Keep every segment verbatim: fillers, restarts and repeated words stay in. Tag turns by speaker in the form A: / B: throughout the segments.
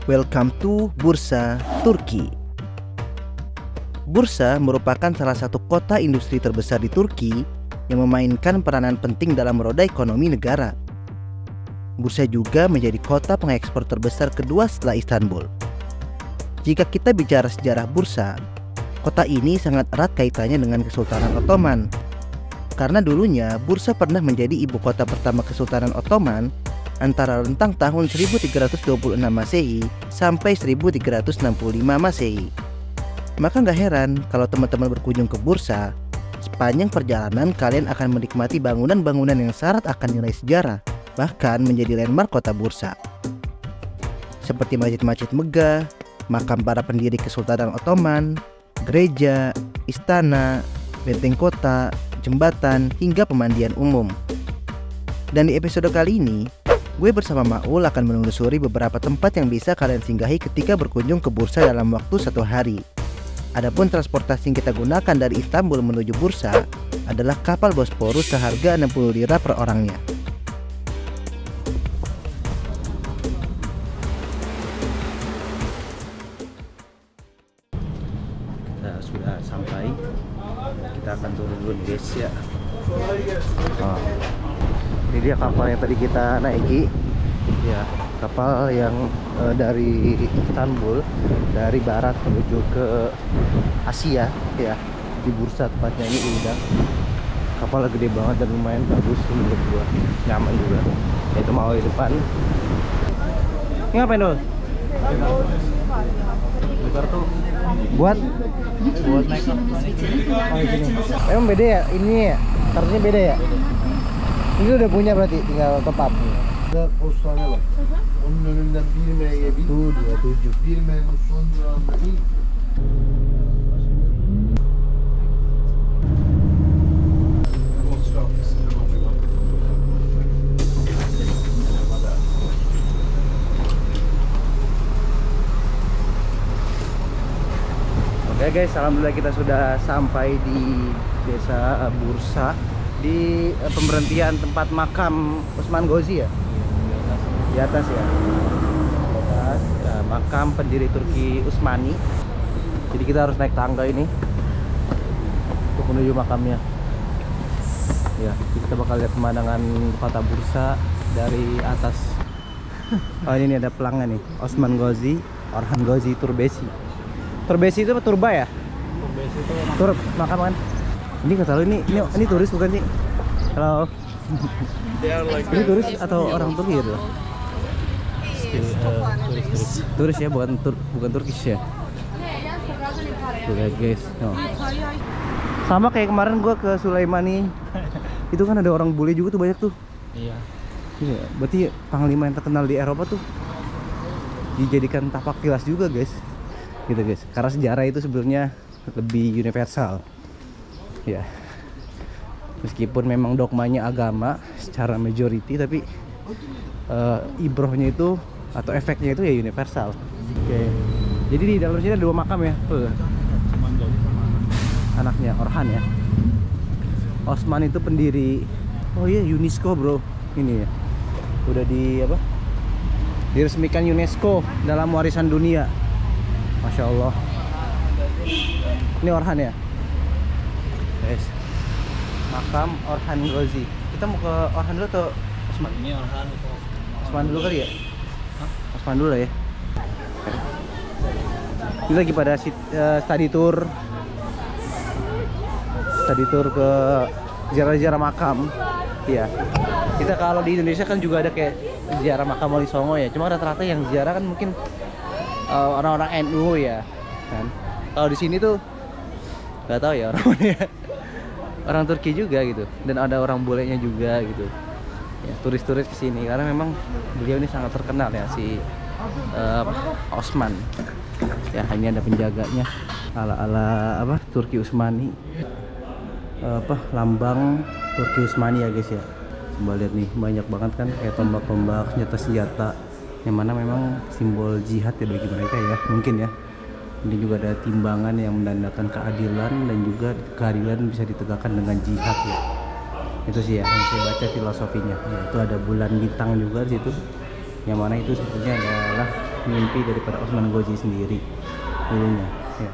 A: Welcome to Bursa Turki. Bursa merupakan salah satu kota industri terbesar di Turki yang memainkan peranan penting dalam roda ekonomi negara. Bursa juga menjadi kota pengekspor terbesar kedua setelah Istanbul. Jika kita bicara sejarah Bursa, kota ini sangat erat kaitannya dengan Kesultanan Ottoman. Karena dulunya Bursa pernah menjadi ibu kota pertama Kesultanan Ottoman antara rentang tahun seribu tiga ratus dua puluh enam Masehi sampai seribu tiga ratus enam puluh lima Masehi. Maka nggak heran kalau teman-teman berkunjung ke Bursa, sepanjang perjalanan kalian akan menikmati bangunan-bangunan yang syarat akan nilai sejarah, bahkan menjadi landmark kota Bursa. Seperti masjid-masjid megah, makam para pendiri Kesultanan Ottoman, gereja, istana, benteng kota, jembatan, hingga pemandian umum. Dan di episode kali ini, gue bersama Maul akan menelusuri beberapa tempat yang bisa kalian singgahi ketika berkunjung ke Bursa dalam waktu satu hari. Adapun transportasi yang kita gunakan dari Istanbul menuju Bursa adalah kapal Bosporus seharga enam puluh lira per orangnya. Kita sudah sampai, kita akan turun dulu guys ya. Oh. Ini dia kapal yang tadi kita naiki, ya, kapal yang uh, dari Istanbul, dari barat menuju ke Asia, ya, di Bursa tepatnya. Ini udah kapalnya gede banget dan lumayan bagus menurut gua, nyaman juga. Ya, itu mau di depan. Ini ngapain dulu? Tuh buat buat naik ke oh, gini. Emang beda ya? Ini ya? Tarifnya beda ya? Ini udah punya berarti, tinggal top up.
B: Burada postane var. Onun önünden bir M'ye bin.
A: Tuh dua puluh tujuh.
B: bir M'nin son durağında bin.
A: Oke guys, alhamdulillah kita sudah sampai di desa Bursa, di eh, pemberhentian tempat makam Osman Gazi ya, di atas ya, di atas ya, makam pendiri Turki Utsmani. Jadi kita harus naik tangga ini untuk menuju makamnya. Ya, kita bakal lihat pemandangan kota Bursa dari atas. Oh ini nih, ada pelangnya nih, Osman Gazi, Orhan Gazi Turbesi. Turbesi itu apa, turba ya? Turbesi itu tur makam kan? Ini kata lu ini, ini ini turis bukan sih? Halo. Ini turis atau orang Turki gitu? Turis, turis ya, bukan tur, bukan Turkish ya. Tuh ya guys. No. Sama kayak kemarin gua ke Sulaimani. Itu kan ada orang bule juga tuh, banyak tuh. Iya. Iya, berarti panglima yang terkenal di Eropa tuh dijadikan tapak tilas juga guys. Gitu guys. Karena sejarah itu sebenarnya lebih universal. Ya, meskipun memang dogmanya agama secara majority, tapi uh, ibrohnya itu atau efeknya itu ya universal. Oke, okay. Jadi di dalam sini ada dua makam ya, tuh. Anaknya Orhan ya. Osman itu pendiri, oh iya, UNESCO bro, ini ya, udah di apa? Diresmikan UNESCO dalam warisan dunia. Masya Allah. Ini Orhan ya. Guys, makam Orhan Gazi. Kita mau ke Orhan dulu atau Osman? Ini Orhan atau Osman dulu kali ya? Hah? Osman dulu lah ya. Ini lagi pada uh, study tour, study tour ke ziarah-ziarah makam. Iya. Kita kalau di Indonesia kan juga ada kayak ziarah makam Wali Songo ya. Cuma rata-rata yang ziarah kan mungkin orang-orang uh, N U ya. Kan? Kalau di sini tuh nggak tahu ya orang mana ya. Orang Turki juga gitu, dan ada orang bulenya juga gitu ya, turis-turis kesini karena memang beliau ini sangat terkenal ya, si uh, Osman ya. Ini ada penjaganya ala-ala apa, Turki Utsmani, uh, apa lambang Turki Utsmani ya guys ya. Coba lihat nih, banyak banget kan kayak tombak-tombak, senjata-senjata yang mana memang simbol jihad ya bagi mereka ya, mungkin ya. Ini juga ada timbangan yang menandakan keadilan dan juga keadilan bisa ditegakkan dengan jihad ya. Itu sih ya yang saya baca filosofinya. Ya, itu ada bulan bintang juga di situ, yang mana itu sebetulnya adalah mimpi daripada Osman Ghozi sendiri dulunya ya.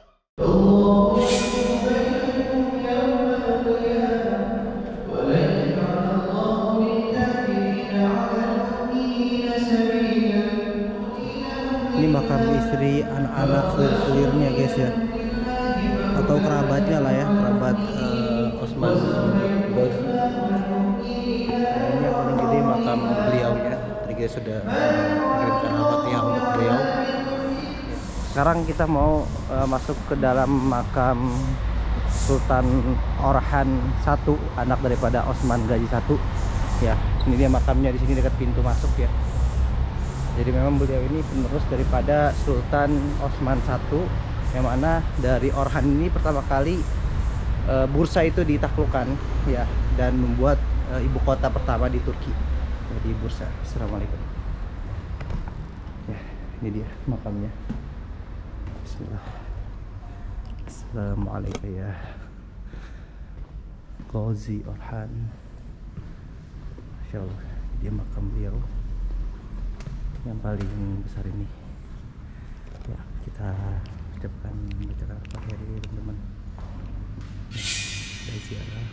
A: Ini makam istri, anak-anak, selir-selirnya guys ya, atau kerabatnya lah ya, kerabat uh, Osman Ghozi. Nah, ini yang paling gede makam beliau ya. Tadi kita sudah mengirimkan al-fatihah untuk beliau. Sekarang kita mau uh, masuk ke dalam makam Sultan Orhan satu, anak daripada Osman Ghazi satu ya. Ini dia makamnya, di sini dekat pintu masuk ya. Jadi memang beliau ini penerus daripada Sultan Osman satu, yang mana dari Orhan ini pertama kali e, Bursa itu ditaklukkan ya, dan membuat e, ibu kota pertama di Turki, di Bursa. Assalamualaikum. Ya, ini dia makamnya. Bismillah. Assalamualaikum ya Ghazi Orhan. Masya Allah, dia makam beliau yang paling besar ini ya. Kita ucapkan bacakan al-fatihah dulu teman-teman. Dari ziarah.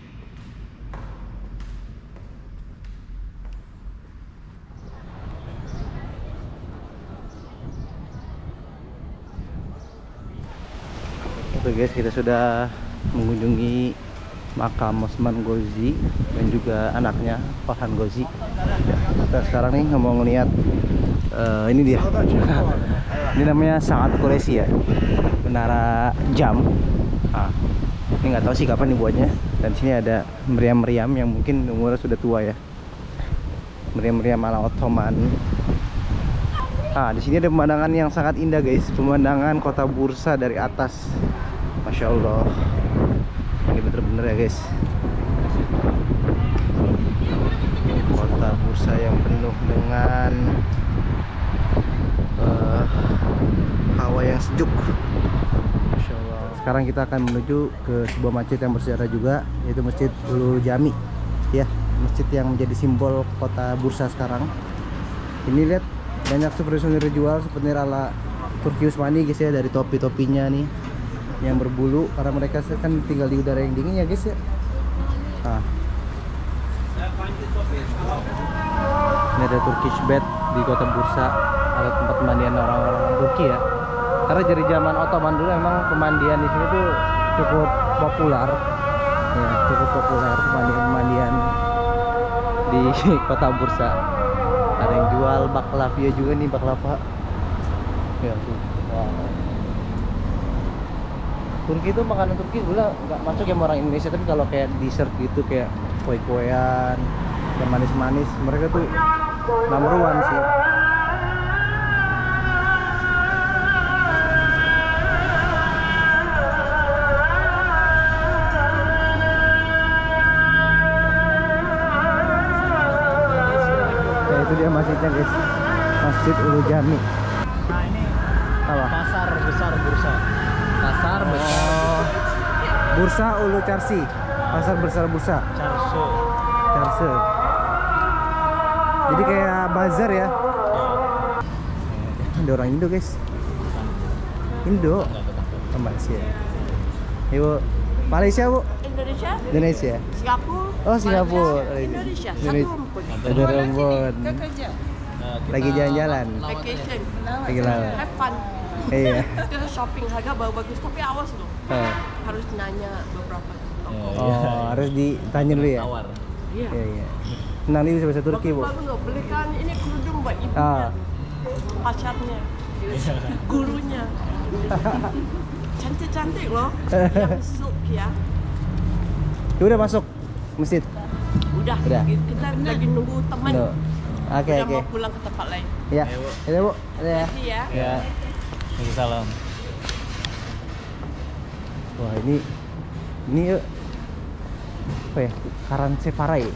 A: Oke guys, kita sudah mengunjungi makam Osman Ghozi dan juga anaknya Orhan Ghozi. Kita sekarang nih mau ngeliat uh, ini dia. Ini namanya Saat Quraisy ya, menara jam. Nah, ini nggak tahu sih kapan dibuatnya. Dan sini ada meriam-meriam yang mungkin umurnya sudah tua ya. Meriam-meriam ala Ottoman. Nah, di sini ada pemandangan yang sangat indah guys, pemandangan kota Bursa dari atas. Masya Allah. Ini bener-bener ya guys, kota Bursa yang penuh dengan uh, hawa yang sejuk. Masya Allah. Sekarang kita akan menuju ke sebuah masjid yang bersejarah juga, yaitu Masjid Ulu Jami ya, masjid yang menjadi simbol kota Bursa sekarang. Ini lihat, banyak souvenir dijual, souvenir ala Turki Utsmani guys ya, dari topi-topinya nih yang berbulu, karena mereka kan tinggal di udara yang dingin ya guys ya. Nah, ini ada Turkish bath di kota Bursa, ada tempat pemandian orang-orang Turki ya. Karena dari zaman Ottoman dulu memang pemandian di sini tuh cukup populer ya, cukup populer pemandian-pemandian di kota Bursa. Ada yang jual baklavia juga nih, baklava ya tuh. Wow. Turki itu, makanan Turki gula nggak masuk yang orang Indonesia, tapi kalau kayak dessert gitu, kayak kue-kuean dan manis-manis, mereka tuh number one sih. Ya itu dia masjidnya guys, Masjid Ulu Jami.
C: Nah ini
A: apa?
C: pasar besar Bursa. Pasar besar
A: Oh, Bursa Ulu Çarşı, pasar besar Bursa.
C: Çarşı.
A: Çarşı. Jadi kayak bazar ya. Ada orang Indo guys. Indo. Oh, Malaysia. Ibu, Malaysia bu?
D: Indonesia,
A: Indonesia.
D: Singapura,
A: Oh Singapura.
D: Malaysia, Indonesia, satu
A: Indonesia.
D: rumpun.
A: Ada rumpun.
D: Kerja,
A: Lagi jalan-jalan.
D: vacation,
A: Lagi lawan.
D: have fun.
A: Iya.
D: Kita shopping, harga bagus-bagus, tapi awas loh,
A: Oh,
D: harus nanya beberapa toko.
A: oh, harus ditanya dulu ya.
C: Tawar.
D: Iya.
A: Iya iya. Nah ini bisa bahasa Turki bu.
D: Bagus loh, belikan ini kerudung buat ibunya,
A: Ah.
D: pacarnya, gurunya. Cantik-cantik loh, yang silk ya.
A: Udah masuk masjid.
D: Udah,
A: Udah.
D: kita lagi nunggu teman.
A: No. Oke
D: Udah
A: oke.
D: mau pulang ke tempat lain.
A: Ya.
C: Ayo, Bu.
A: Ada bu. Ada ya.
D: Jadi ya.
A: Ya.
C: Salam.
A: Wah ini ini eh, apa ya, Karanseparai.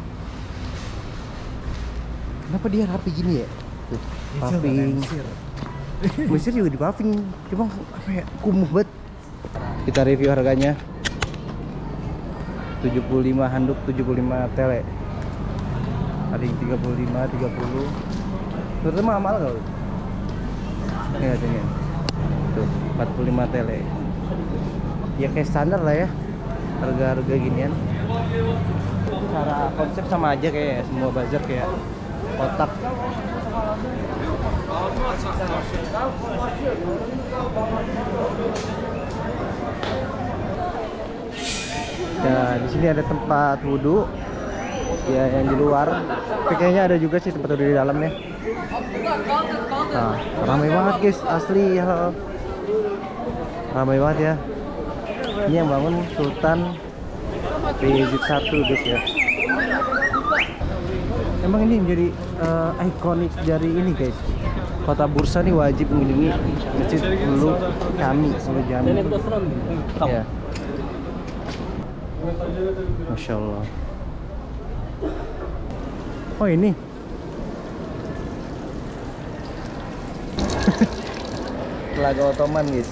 A: Kenapa dia rapi gini ya? Tuh, paving. Mesir juga di paving, cuma apa ya, kumuh banget. Kita review harganya. tujuh puluh lima handuk, tujuh puluh lima tele. Ada yang tiga puluh lima, tiga puluh. Menurut mahal gak? Ya sini. Tuh, empat puluh lima tele. Ya kayak standar lah ya. Harga-harga ginian. Cara konsep sama aja kayak semua bazar kayak kotak. Ya, di sini ada tempat wudhu. Ya, yang di luar. Tapi kayaknya ada juga sih tempat wudhu di dalamnya. Nah, ramai banget guys, asli ya. Ramai banget ya. Ini yang bangun Sultan Bayezid satu guys ya. Emang ini menjadi uh, ikonik dari ini guys. Kota Bursa nih wajib mengunjungi Masjid Ulu Jami, Ulu Jami. Ya. Masya Allah. Oh ini. Telaga Ottoman guys.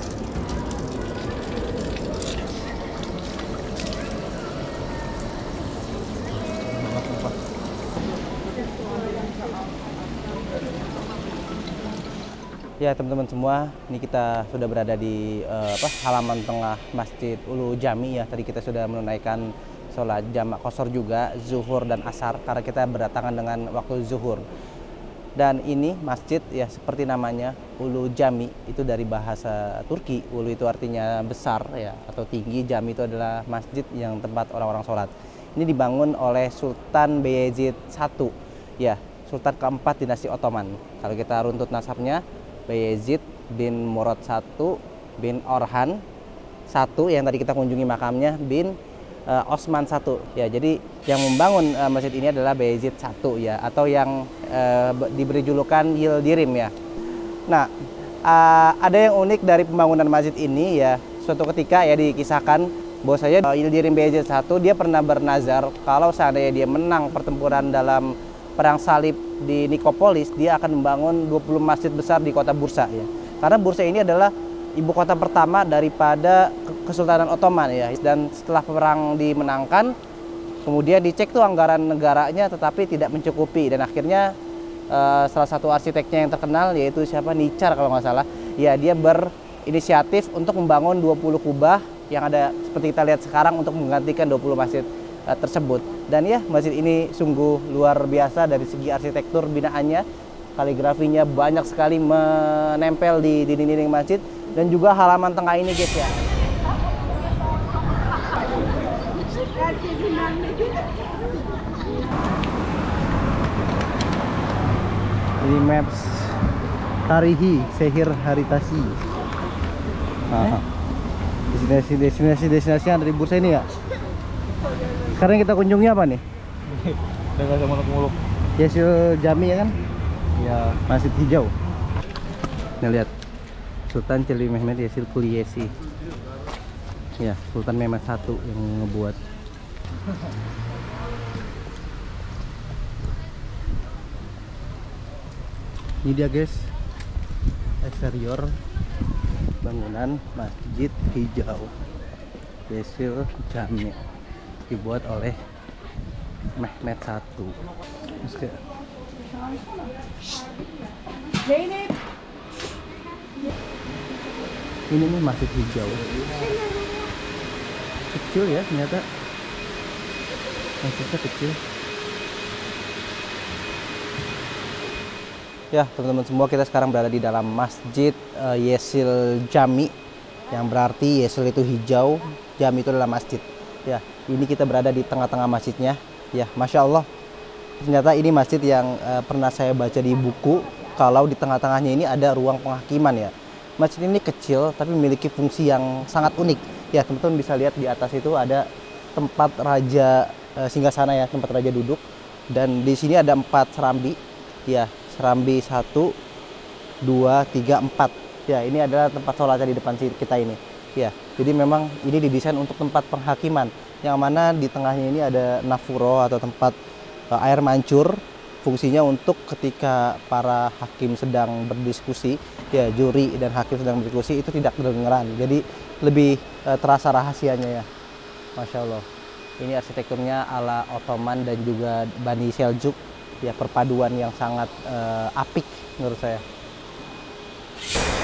A: Ya teman-teman semua, ini kita sudah berada di uh, apa, halaman tengah Masjid Ulu Jami ya. Tadi kita sudah menunaikan sholat jamak qashar juga, zuhur dan asar, karena kita berdatangan dengan waktu zuhur. Dan ini masjid ya seperti namanya Ulu Jami, itu dari bahasa Turki. Ulu itu artinya besar ya atau tinggi, Jami itu adalah masjid yang tempat orang-orang sholat. Ini dibangun oleh Sultan Bayezid satu ya, Sultan keempat dinasti Ottoman. Kalau kita runtut nasabnya, Bayezid bin Murad satu bin Orhan satu yang tadi kita kunjungi makamnya bin uh, Osman satu ya. Jadi yang membangun uh, masjid ini adalah Bayezid satu ya, atau yang uh, diberi julukan Yildirim ya. Nah, uh, ada yang unik dari pembangunan masjid ini ya. Suatu ketika ya dikisahkan bahwasanya uh, Yildirim Bayezid satu dia pernah bernazar kalau seandainya dia menang pertempuran dalam perang salib di Nikopolis, dia akan membangun dua puluh masjid besar di kota Bursa ya. Karena Bursa ini adalah ibu kota pertama daripada Kesultanan Ottoman ya. Dan setelah perang dimenangkan, kemudian dicek tuh anggaran negaranya tetapi tidak mencukupi, dan akhirnya uh, salah satu arsiteknya yang terkenal yaitu siapa, Nicar kalau nggak salah. Ya, dia berinisiatif untuk membangun dua puluh kubah yang ada seperti kita lihat sekarang untuk menggantikan dua puluh masjid uh, tersebut. Dan ya, masjid ini sungguh luar biasa dari segi arsitektur binaannya, kaligrafinya banyak sekali menempel di dinding-dinding masjid, dan juga halaman tengah ini guys ya. Ini maps Tarihi Sehir Haritasi. Nah, destinasi destinasi destinasi yang dari Bursa ini ya. Sekarang kita kunjungi apa nih?
C: Udah gak sama muluk-muluk.
A: Yesil Jami ya kan?
C: Ya.
A: Masjid hijau. Nah lihat, Sultan Celi Mehmed Yesil Kuliyesi. Ya, Sultan Mehmed satu yang ngebuat. Ini dia guys, eksterior bangunan Masjid Hijau Yesil Jami, dibuat oleh Mehmed satu. Ini nih Masjid Hijau, kecil ya ternyata, masjidnya kecil. Ya teman-teman semua, kita sekarang berada di dalam Masjid uh, Yesil Jami, yang berarti Yesil itu hijau, Jami itu adalah masjid. Ya, ini kita berada di tengah-tengah masjidnya. Ya, Masya Allah. Ternyata ini masjid yang uh, pernah saya baca di buku, kalau di tengah-tengahnya ini ada ruang penghakiman ya. Masjid ini kecil tapi memiliki fungsi yang sangat unik. Ya, teman-teman bisa lihat di atas itu ada tempat raja uh, singgasana ya, tempat raja duduk. Dan di sini ada empat serambi. Ya, serambi satu, dua, tiga, empat. Ya, ini adalah tempat sholatnya di depan kita ini. Ya, jadi memang ini didesain untuk tempat penghakiman, yang mana di tengahnya ini ada nafuro atau tempat uh, air mancur, fungsinya untuk ketika para hakim sedang berdiskusi, ya juri dan hakim sedang berdiskusi itu tidak kedengeran, jadi lebih uh, terasa rahasianya ya. Masya Allah, ini arsitekturnya ala Ottoman dan juga Bani Seljuk, ya perpaduan yang sangat uh, apik menurut saya.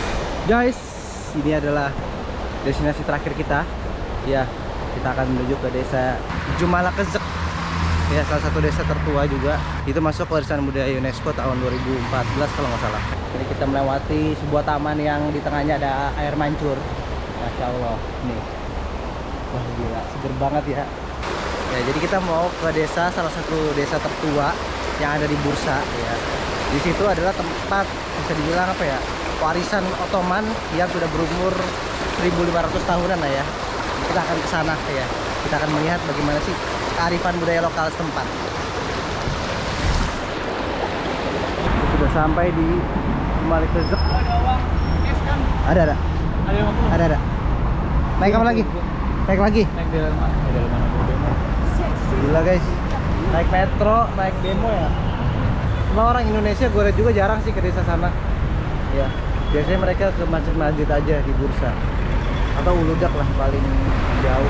A: Guys, ini adalah destinasi terakhir kita. Ya, kita akan menuju ke desa Jumala Kezek. Ya, salah satu desa tertua juga. Itu masuk warisan budaya UNESCO tahun dua ribu empat belas kalau nggak salah. Jadi kita melewati sebuah taman yang di tengahnya ada air mancur. Masya Allah, nih. Wah gila, seger banget ya. Ya, jadi kita mau ke desa, salah satu desa tertua yang ada di Bursa. Ya, di situ adalah tempat bisa dibilang apa ya? Warisan Ottoman yang sudah berumur seribu lima ratus tahunan lah ya. Kita akan ke sana ya. Kita akan melihat bagaimana sih kearifan budaya lokal setempat. Sudah sampai di Jumala Kezek. Ada ada. Ada ada. Naik apa lagi? Naik lagi.
C: Naik di mana? Di mana demo?
A: Gila guys. Naik metro, naik demo ya. Semua orang Indonesia gue lihat juga jarang sih ke desa sana. Ya, biasanya mereka ke masjid-masjid aja di Bursa atau Uludak lah paling jauh.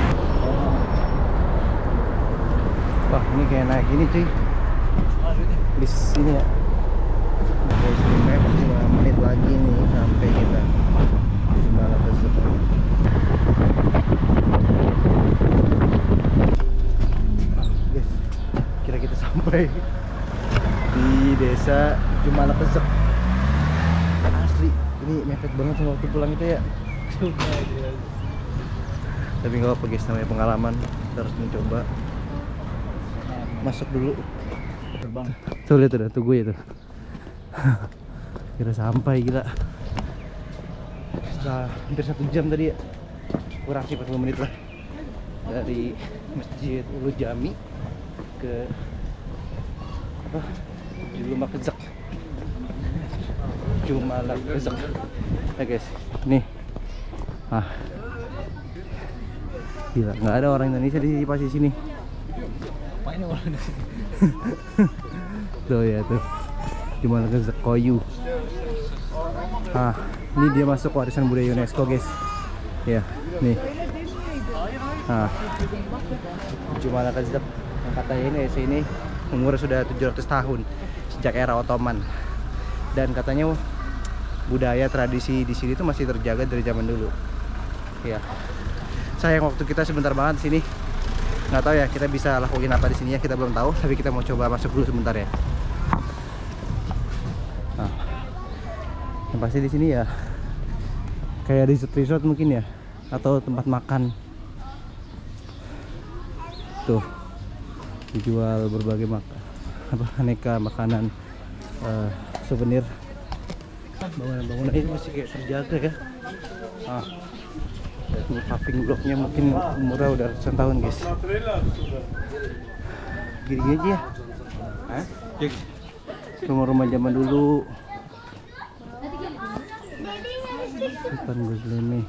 A: Wah, ini kayak naik gini cuy. Di sini ya. Guys, lima menit lagi nih sampai kita di Jumala Kezek. Guys, kira kita sampai di desa Jumala Kezek. Asli, ini mepet banget sama waktu pulang itu ya. Tapi nggak apa guys, namanya pengalaman, kita harus mencoba. Masuk dulu.
C: Terbang.
A: Tuh lihat udah, tunggu ya tuh. Kira sampai gila. Sudah hampir satu jam tadi ya. Kurang sih empat puluh menit lah. Dari Masjid Ulu Jami ke apa? Jumala Kezek. Jumala Kezek. Ya guys, nih. Ah. Gila, nggak ada orang Indonesia di pasti sini.
C: Apanya orang di sini?
A: Tuh ya tuh. Jumala Kezek Koyu. Ah, ini dia masuk warisan budaya UNESCO guys. Ya, nih. Ah. Jumala Kezek. Yang katanya ini sini umurnya sudah tujuh ratus tahun sejak era Ottoman. Dan katanya budaya tradisi di sini tuh masih terjaga dari zaman dulu. Ya. Sayang waktu kita sebentar banget di sini. Nggak tahu ya kita bisa lakuin apa di sini ya, kita belum tahu, tapi kita mau coba masuk dulu sebentar ya. Nah, yang pasti di sini ya kayak resort-resort mungkin ya, atau tempat makan. Tuh dijual berbagai makan, apa aneka makanan, uh, souvenir. Bangunan-bangunan ini masih kayak terjaga ya. Ah, ini paving blocknya mungkin umurnya udah ratusan tahun guys. Gini aja ya. Hah? Rumah-rumah zaman dulu. Sultan Gozleme.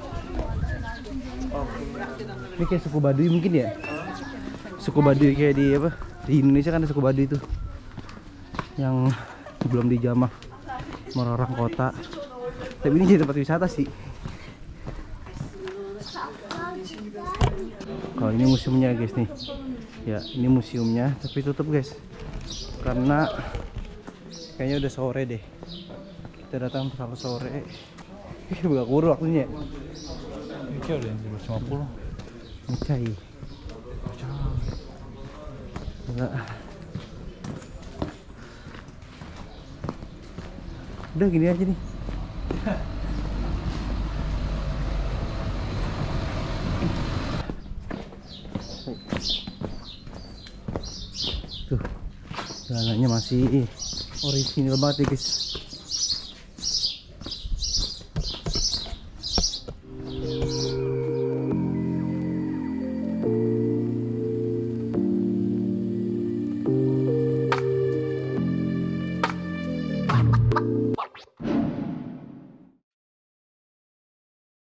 A: Ini kayak suku Baduy mungkin ya. Suku Baduy kayak di apa? Di Indonesia kan ada suku Baduy itu. Yang belum dijamah sama orang kota. Tapi ini jadi tempat wisata sih. Kalau ini museumnya guys nih. Ya, ini museumnya tapi tutup guys. Karena kayaknya udah sore deh. Kita datang terlalu sore. Ih, buka kuru waktunya.
C: Ini udah yang dua ratus lima puluh.
A: Mencai. Enggak. Udah gini aja nih. Tuh, jalanannya masih orisinil banget ya guys.